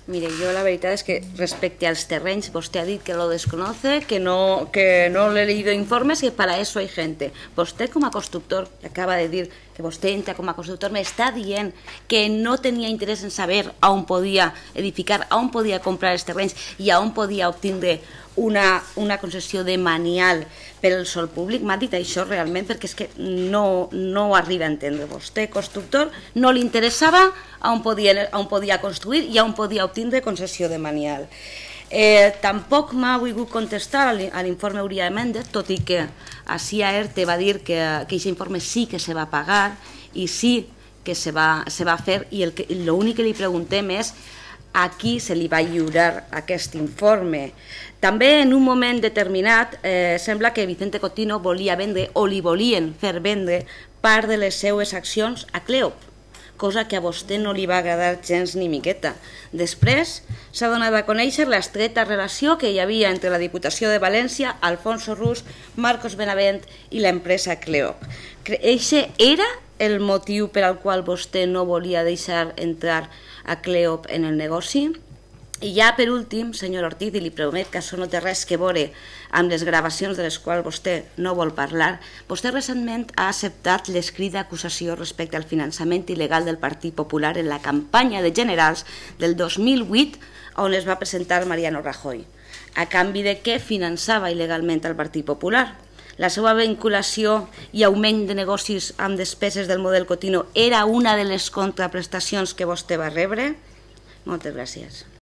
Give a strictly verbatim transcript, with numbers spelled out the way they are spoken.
Mire, jo la veritat és que respecte als terrenys, vostè ha dit que lo desconoce, que no, que no le he leído informes, que para eso hay gente. Vostè com a constructor, que acaba de dir que vostè entra com a constructor, m'està dient que no tenia interès en saber on podia edificar, on podia comprar els terrenys i on podia obtindre una, una concessió de manial per al sòl públic. M'ha dit això realment perquè és que no, no ho arriba a entendre. Vostè, constructor, no li interessava on podia, on podia construir i on podia obtindre concessió de manial. Eh, tampoc m'ha volgut contestar a l'informe Uría de Méndez, tot i que així a ERTE va dir que aquest informe sí que se va pagar i sí que se va, se va fer, i l'únic que li preguntem és a qui se li va lliurar aquest informe. També en un moment determinat eh, sembla que Vicente Cotino volia vendre o li volien fer vendre part de les seues accions a Cleop, cosa que a vostè no li va agradar gens ni miqueta. Després s'ha donat a conèixer l'estreta relació que hi havia entre la Diputació de València, Alfonso Rus, Marcos Benavent i l'empresa Cleop. Eixe era el motiu per al qual vostè no volia deixar entrar a Cleop en el negoci? I ja per últim, senyor Ortiz, i li promet que això no té res que veure amb les gravacions de les quals vostè no vol parlar, vostè recentment ha acceptat l'escrit d'acusació respecte al finançament il·legal del Partit Popular en la campanya de generals del dos mil vuit on es va presentar Mariano Rajoy. A canvi de què finançava il·legalment el Partit Popular? La seva vinculació i augment de negocis amb despeses del model Cotino era una de les contraprestacions que vostè va rebre? Moltes gràcies.